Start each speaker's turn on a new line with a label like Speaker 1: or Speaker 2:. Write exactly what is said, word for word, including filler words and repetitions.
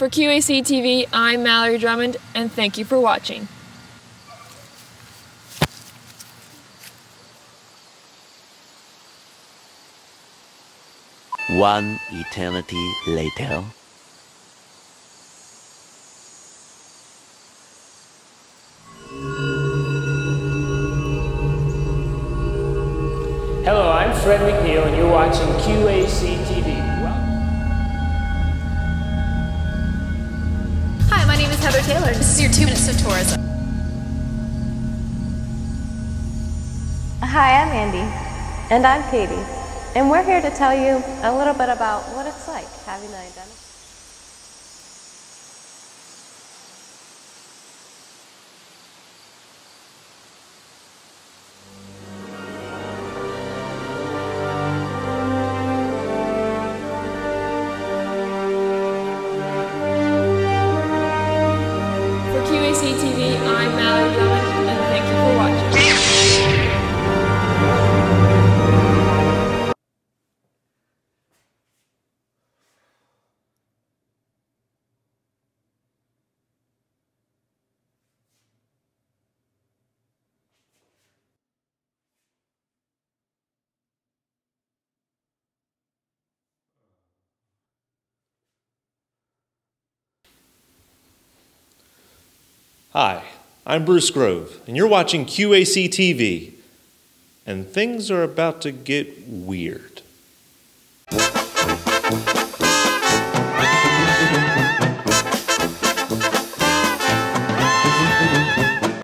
Speaker 1: For Q A C T V, I'm Mallory Drummond, and thank you for watching.
Speaker 2: One eternity later.
Speaker 3: Hello, I'm Fred McNeil, and you're watching Q A C T V.
Speaker 4: Hi, my name is Heather Taylor. This is your two minutes of tourism.
Speaker 5: Hi, I'm Andy. And I'm Katie. And we're here to tell you a little bit about what it's like having an identity.
Speaker 1: For Q A C T V, I'm Mallory Drummond, and thank you for watching.
Speaker 6: Hi, I'm Bruce Grove, and you're watching Q A C T V, and things are about to get weird.